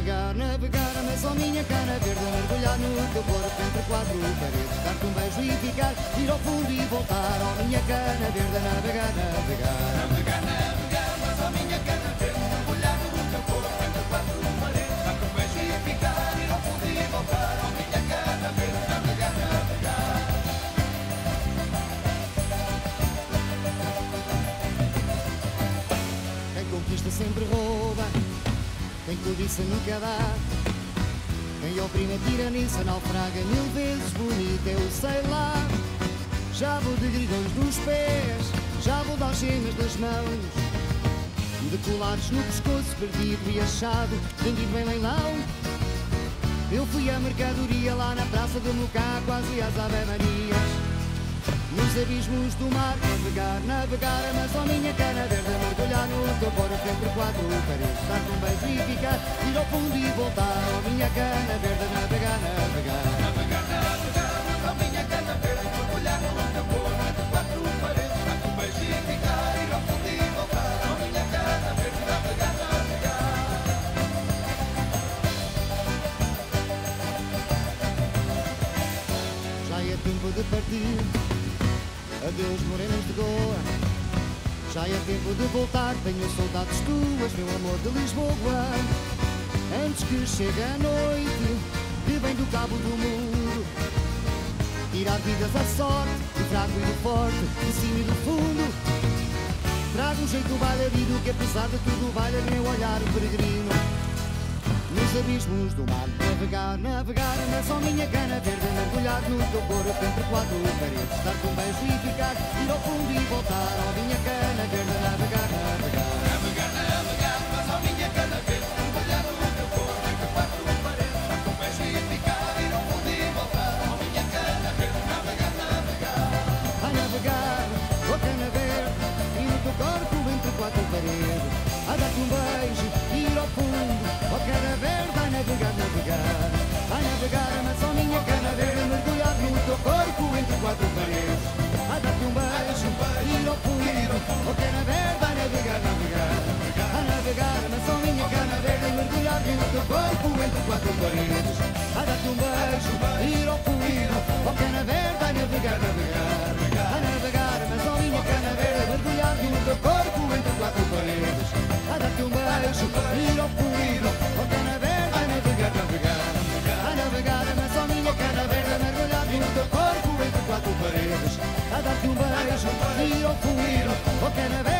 navegar, navegar, mas só minha cana verde, mergulhar no teu corpo entre quatro paredes, dar-te um beijo e ficar, ir ao fundo e voltar, ó minha cana verde, navegar, navegar. Navegar, navegar, mas só minha cana verde, mergulhar no teu corpo entre quatro paredes, dar-te um beijo e ficar, ir ao fundo e voltar, ó minha cana verde, navegar, navegar. Quem conquista sempre rouba, quem cobiça nunca dá. Quem oprime a tiraniça naufraga mil vezes bonita, eu sei lá. Já vou de grilhões nos pés, já vou de algemas nas mãos, de colares no pescoço, perdido e achado, vendido em leilão. Eu fui a mercadoria lá na praça do meu cá, quase às Ave-Marias. Nos abismos do mar, navegar, navegar, mas só minha cana verde, mergulhar no teu corpo entre quatro paredes, dar-te um beijo e ficar, ir ao fundo e voltar, ó minha cana verde, navegar, navegar. Navegar, navegar, mas só minha cana verde, mergulhar no teu corpo entre quatro paredes, dar-te um beijo e ficar, ir ao fundo e voltar, ó minha cana verde, navegar, navegar. Já é tempo de partir, adeus morenas de Goa. Já é tempo de voltar, tenho saudades tuas, meu amor de Lisboa. Antes que chegue a noite, que vem do cabo do mundo, tirar vidas à sorte, do fraco e do forte, de cima e do fundo. Traga um jeito bailarino que apesar de tudo valha meu olhar peregrino. Nos abismos do mar, navegar, navegar, mas só minha cana verde, mergulhar no teu corpo entre quatro paredes, dar-te um beijo e ficar, ir ao fundo e voltar, ó minha cana verde, navegar, navegar. Navegar, navegar, mas só minha cana verde, mergulhar no teu corpo entre quatro paredes, dar-te um beijo e ficar, ir ao fundo e voltar, ó minha cana verde, navegar, navegar. A navegar, ó cana verde, e no teu corpo entre quatro paredes, a dar-te um beijo, ir ao fundo, ó cana verde, a navegar, navegar. A navegar, mas só minha cana verde, mergulhar no teu corpo entre quatro paredes, a dar-te um beijo, ir ao fundo, ó cana verde, a navegar, navegar. A navegar, mas só minha cana verde, mergulhar no teu corpo entre quatro paredes, a dar-te um beijo, ir ao fundo, ó cana verde, a navegar, navegar. A navegar, mas só minha cana verde, mergulhar no teu corpo entre quatro paredes, a dar-te um beijo, ir ao fundo, ó cana verde, a navegar, navegar. A navegar, mas só minha cana verde, mergulhar no teu corpo entre quatro paredes, a dar-te um beijo, ir ao fundo, ó cana verde.